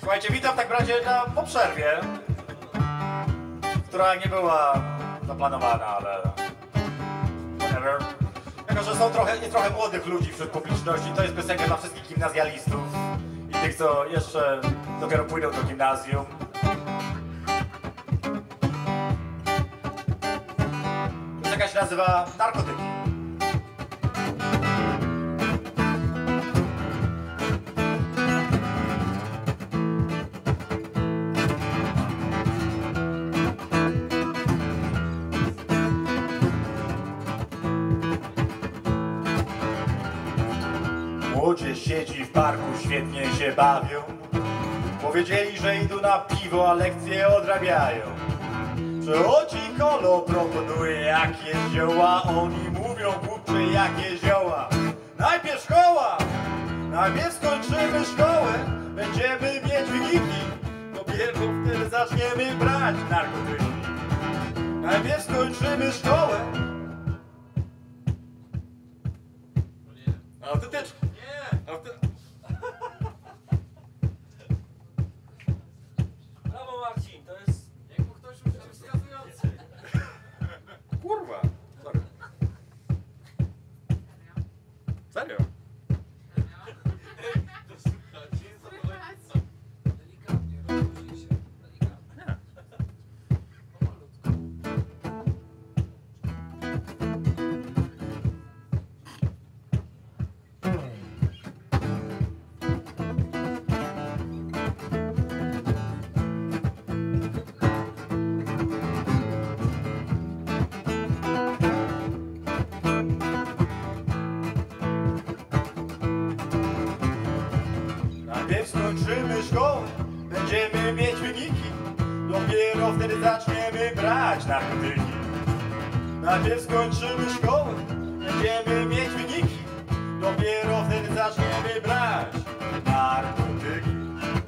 Słuchajcie, witam tak w razie po przerwie, która nie była zaplanowana, ale whatever. Jako, że jest trochę młodych ludzi wśród publiczności, to jest piosenka dla wszystkich gimnazjalistów i tych, co jeszcze dopiero pójdą do gimnazjum. Piosenka się nazywa Narkotyki. Młodzież siedzi w parku, świetnie się bawią. Powiedzieli, że idą na piwo, a lekcje odrabiają. Przychodzi kolo, proponuje jakieś zioła. Oni mówią, kurczę, jakie zioła. Najpierw szkoła, najpierw skończymy szkołę. Będziemy mieć wyniki, dopiero wtedy zaczniemy brać narkotyki. Najpierw skończymy szkołę. Autentycznie. Nie. Brawo Marcin, to jest jakby ktoś już wskazujący. Kurwa. Sorry. Serio? Delikatnie, rozluźnij się. Delikatnie. Nie. Pomalutku. Najpierw skończymy szkołę, będziemy mieć wyniki, dopiero wtedy zaczniemy brać narkotyki. Najpierw skończymy szkołę, będziemy mieć wyniki, dopiero wtedy zaczniemy brać narkotyki.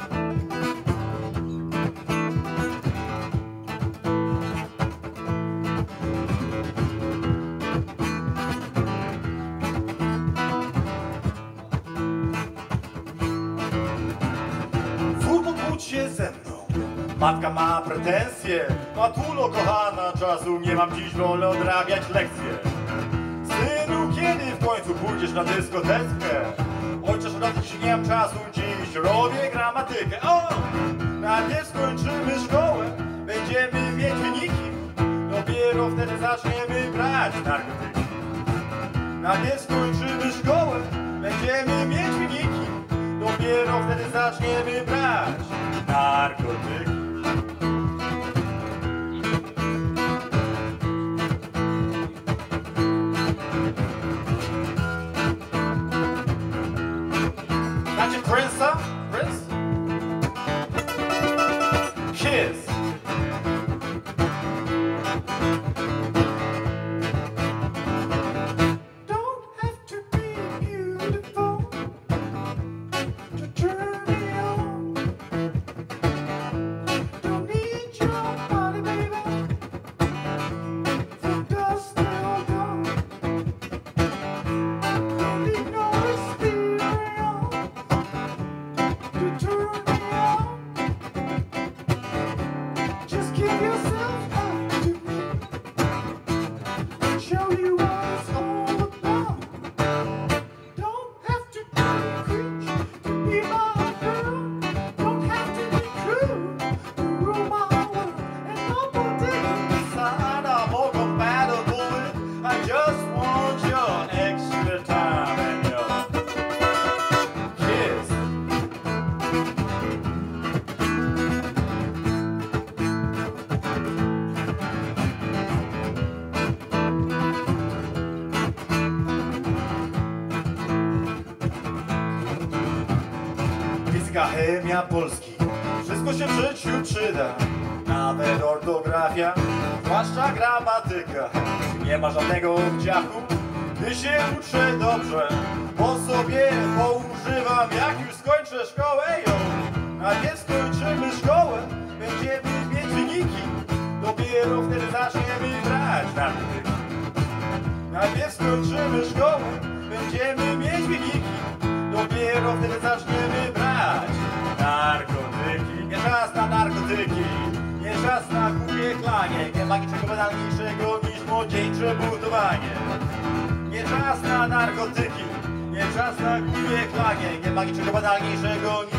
Kłóć się ze mną, matka ma pretensje. Matulo kochana, czasu nie mam dziś, wolę odrabiać lekcje. Synu, kiedy w końcu pójdziesz na dyskoteczkę? Ojcze, szkoda, dziś nie mam czasu, dziś robię gramatykę. O! Najpierw skończymy szkołę, będziemy mieć wyniki, dopiero wtedy zaczniemy brać narkotyki. Najpierw skończymy szkołę, będziemy mieć wyniki, dopiero wtedy zaczniemy brać narkotyki. Znacie Prince'a? Prince? Kiss. Chemia Polski, wszystko się w życiu przyda, nawet ortografia, zwłaszcza gramatyka. Nie ma żadnego oddziachu, gdy się uczę dobrze, bo sobie poużywam, jak już skończę szkołę. Najpierw skończymy szkołę, będziemy mieć wyniki, dopiero wtedy zaczniemy brać narkotyki. Najpierw skończymy szkołę, będziemy mieć wyniki, dopiero wtedy zaczniemy brać narkotyki. czas na głupie klanie, nie ma niczego banalniejszego niż młodzieńcze budowanie. Nie czas na narkotyki, nie czas na głupie klanie, nie ma niczego banalniejszego niż